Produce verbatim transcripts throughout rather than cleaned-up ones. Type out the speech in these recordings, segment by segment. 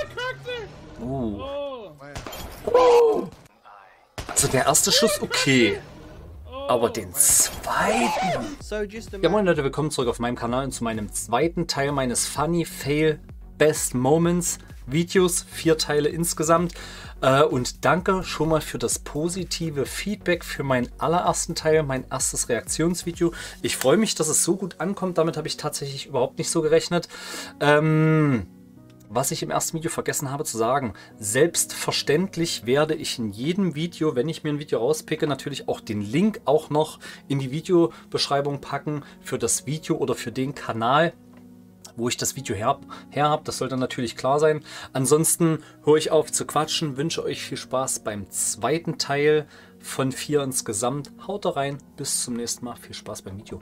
Uh. Oh. Also der erste Schuss okay. Aber den zweiten... Ja moin Leute, willkommen zurück auf meinem Kanal und zu meinem zweiten Teil meines Funny Fail Best Moments Videos. Vier Teile insgesamt. Äh, und danke schon mal für das positive Feedback für meinen allerersten Teil, mein erstes Reaktionsvideo. Ich freue mich, dass es so gut ankommt. Damit habe ich tatsächlich überhaupt nicht so gerechnet. Ähm... Was ich im ersten Video vergessen habe zu sagen, selbstverständlich werde ich in jedem Video, wenn ich mir ein Video rauspicke, natürlich auch den Link auch noch in die Videobeschreibung packen für das Video oder für den Kanal, wo ich das Video her, her habe. Das sollte natürlich klar sein. Ansonsten höre ich auf zu quatschen, wünsche euch viel Spaß beim zweiten Teil von vier insgesamt. Haut da rein, bis zum nächsten Mal. Viel Spaß beim Video.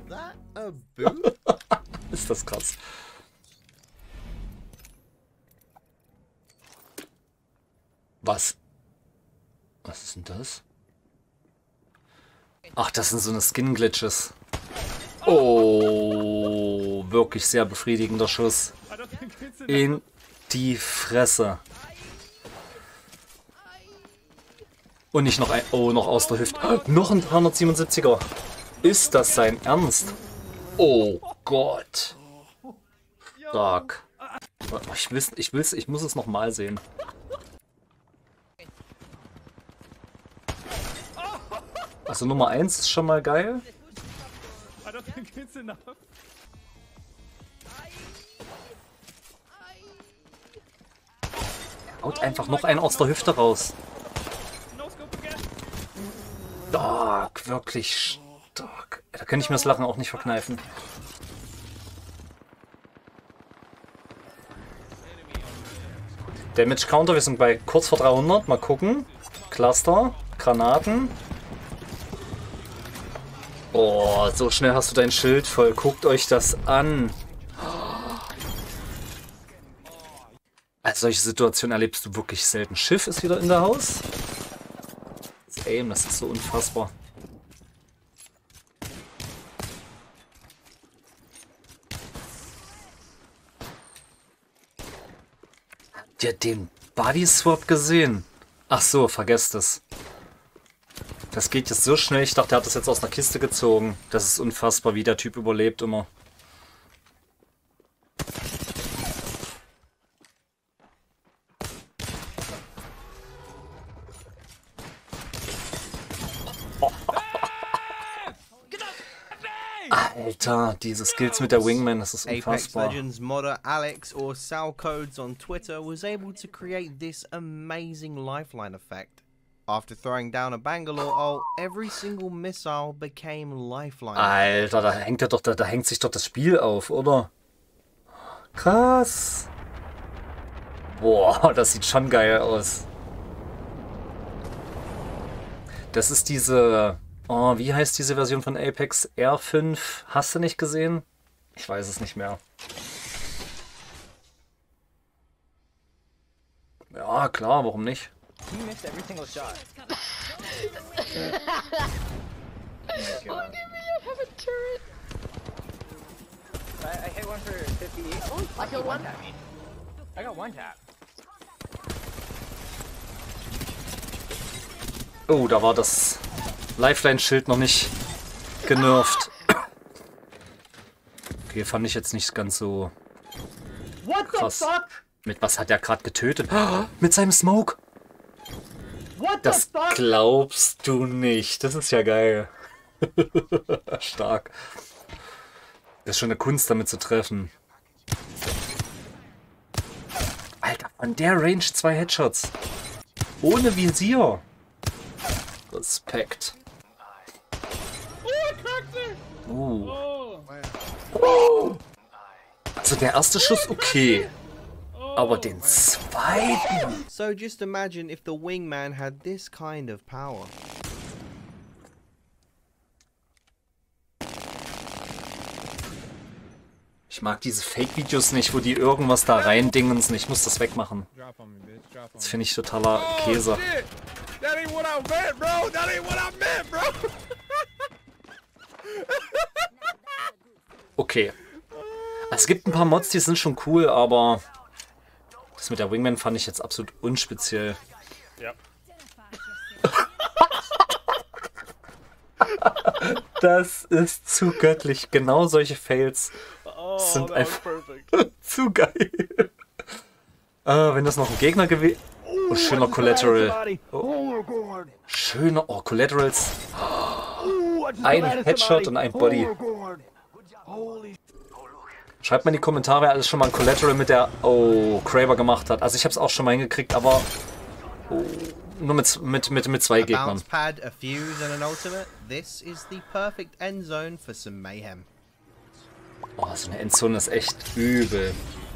Ist das krass. Was? Was ist denn das? Ach, das sind so eine Skin-Glitches. Oh, wirklich sehr befriedigender Schuss. In die Fresse. Und nicht noch ein... Oh, noch aus der Hüfte. Oh, noch ein dreihundertsiebenundsiebziger. Ist das sein Ernst? Oh Gott. Stark. Ich will's, ich will's, ich muss es noch mal sehen. Also Nummer eins ist schon mal geil. Er haut einfach noch einen aus der Hüfte raus. Stark, wirklich stark. Da kann ich mir das Lachen auch nicht verkneifen. Damage Counter, wir sind bei kurz vor dreihundert. Mal gucken. Cluster, Granaten. Oh, so schnell hast du dein Schild voll. Guckt euch das an. Als solche Situationen erlebst du wirklich selten. Schiff ist wieder in der Haus. Das Aim, das ist so unfassbar. Habt ihr den Body Swap gesehen? Ach so, vergesst es. Das geht jetzt so schnell. Ich dachte, er hat das jetzt aus einer Kiste gezogen. Das ist unfassbar, wie der Typ überlebt immer. Alter, diese Skills mit der Wingman, das ist unfassbar. Apex Legends modder Alex or Salcodes on Twitter was able to create this amazing lifeline effect. After throwing down a Bangalore ult, every single missile became lifeline. Alter, da hängt er doch, da, da hängt sich doch das Spiel auf, oder? Krass. Boah, das sieht schon geil aus. Das ist diese, oh, wie heißt diese Version von Apex? R fünf, hast du nicht gesehen? Ich weiß es nicht mehr. Ja, klar, warum nicht? You missed every single shot. Look at me, I have a turret. I, I hit one for fifty-eight. Oh, I got one. Tap me. I got one tap. Oh, da war das Lifeline-Schild noch nicht genervt. Okay, fand ich jetzt nicht ganz so krass. Mit was hat er gerade getötet? Mit seinem Smoke. Das glaubst du nicht. Das ist ja geil. Stark. Das ist schon eine Kunst, damit zu treffen. Alter, von der Range zwei Headshots. Ohne Visier. Respekt. Uh. Oh. Also der erste Schuss okay. Aber den zweiten... So just imagine if the Wingman had this kind of power. Ich mag diese Fake-Videos nicht, wo die irgendwas da rein dingensen. Ich muss das wegmachen. Das finde ich totaler Käse. Okay. Es gibt ein paar Mods, die sind schon cool, aber Das mit der Wingman fand ich jetzt absolut unspeziell. Ja. Das ist zu göttlich. Genau solche Fails Oh, sind that einfach was perfect. zu geil. Ah, wenn das noch ein Gegner gewesen... Oh, schöner Collateral. Oh. Schöner... Oh, Collaterals. Ein Headshot und ein Body. Schreibt mal in die Kommentare, wer alles schon mal ein Collateral mit der... Oh, Kraber gemacht hat. Also ich habe es auch schon mal hingekriegt, aber... Oh, nur mit, mit, mit, mit zwei A Gegnern. bounce pad, a fuse, and an ultimate. This is the perfect end zone for some mayhem. Oh, so eine Endzone ist echt übel.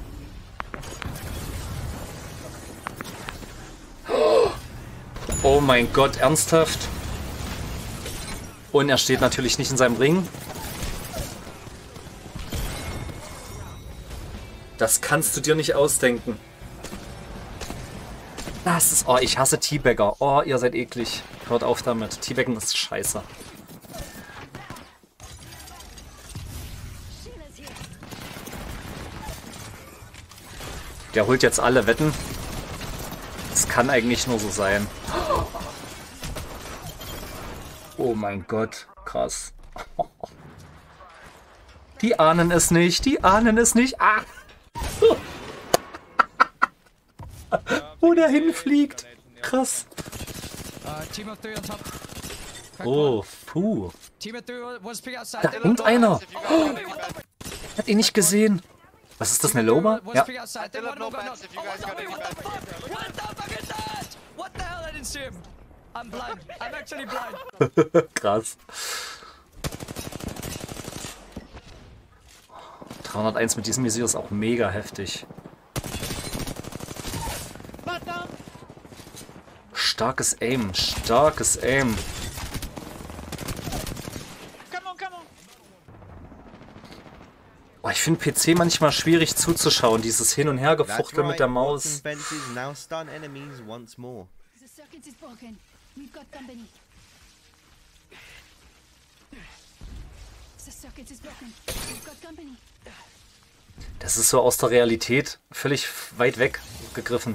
Oh mein Gott, ernsthaft? Und er steht natürlich nicht in seinem Ring. Das kannst du dir nicht ausdenken. Das ist... Oh, ich hasse Teabagger. Oh, ihr seid eklig. Hört auf damit. Teabaggen ist scheiße. Der holt jetzt alle Wetten. Das kann eigentlich nur so sein. Oh mein Gott, krass. Die ahnen es nicht, die ahnen es nicht. Ah. Wo der hinfliegt. Krass. Oh, puh. Da hängt einer. Oh. Hat ihn nicht gesehen. Was ist das, eine Loba? Ja. Krass. dreihunderteins mit diesem Visier ist auch mega heftig. Starkes Aim, starkes Aim. Oh, ich finde P C manchmal schwierig zuzuschauen, dieses Hin- und Hergefuchtel mit der Maus. Das ist so aus der Realität völlig weit weg gegriffen.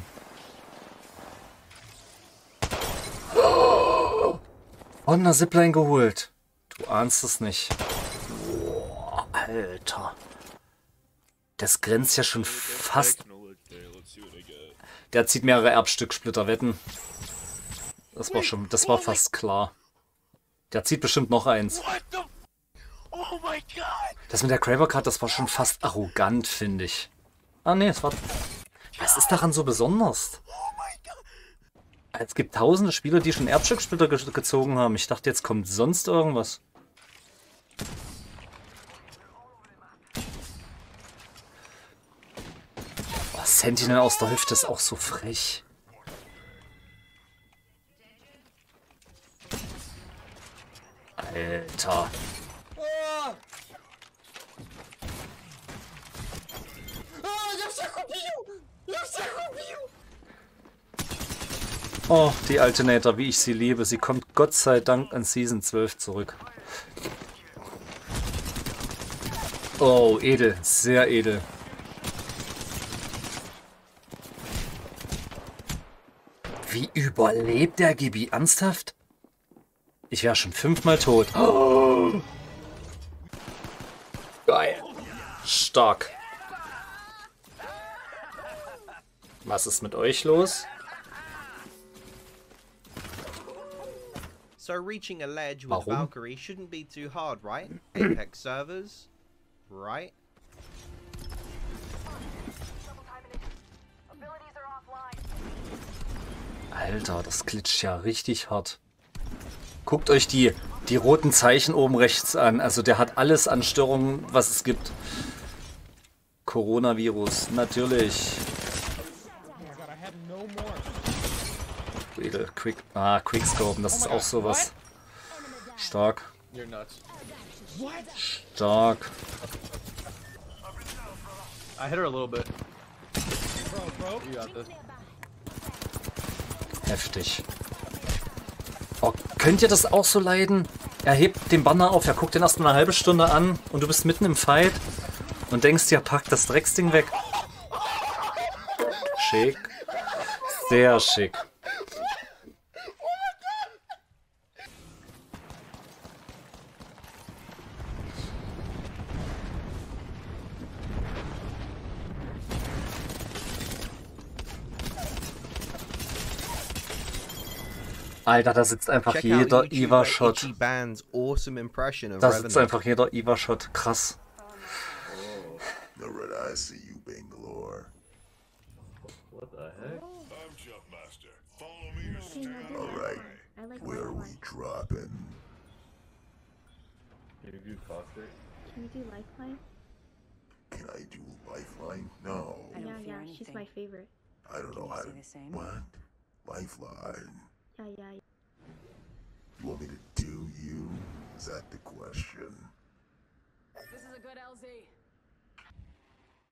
Oh, und eine Zipline geholt. Du ahnst es nicht. Oh, Alter. Das grenzt ja schon fast... Der zieht mehrere Erbstücksplitter, wetten. Das war schon, das war fast klar. Der zieht bestimmt noch eins. Das mit der Kraber Card, das war schon fast arrogant, finde ich. Ah ne, es war... Was ist daran so besonders? Es gibt tausende Spieler, die schon Erbstücksplitter ge gezogen haben. Ich dachte, jetzt kommt sonst irgendwas. Oh, Sentinel aus der Hüfte ist auch so frech. Alter. Oh, die Alternator, wie ich sie liebe. Sie kommt Gott sei Dank an Season zwölf zurück. Oh, edel. Sehr edel. Wie überlebt der Gibi? Ernsthaft? Ich wäre schon fünfmal tot. Oh. Geil. Stark. Was ist mit euch los? So reaching a ledge with Warum? Valkyrie shouldn't be too hard, right? Apex servers, right? Alter, das glitscht ja richtig hart. Guckt euch die, die roten Zeichen oben rechts an. Also der hat alles an Störungen, was es gibt. Coronavirus, natürlich. Edel, Quick, ah, Quickscope, das ist auch sowas. Stark. Stark. I hit her a little bit. You got this. Heftig. Oh, könnt ihr das auch so leiden? Er hebt den Banner auf, er guckt den erst mal eine halbe Stunde an und du bist mitten im Fight und denkst dir, pack das Drecksding weg. Schick. Sehr schick. Alter, da sitzt einfach Check jeder out Eva-Shot. Ichi Band's awesome impression of Da sitzt Revenant. einfach jeder Eva-Shot. Krass. The red I see you, Bangalore. What the heck? I'm Jumpmaster. Follow me or Hey, stand I do All like right. one. I like Where are one. we dropping? Can you do caustic? Can you do Lifeline? Can I do Lifeline? No. I don't Yeah, fear yeah, anything. she's my favorite. I don't know Can you how say to. the same? What? Lifeline. Yeah, yeah, yeah. You want me to do you? Is that the question? This is a good L Z.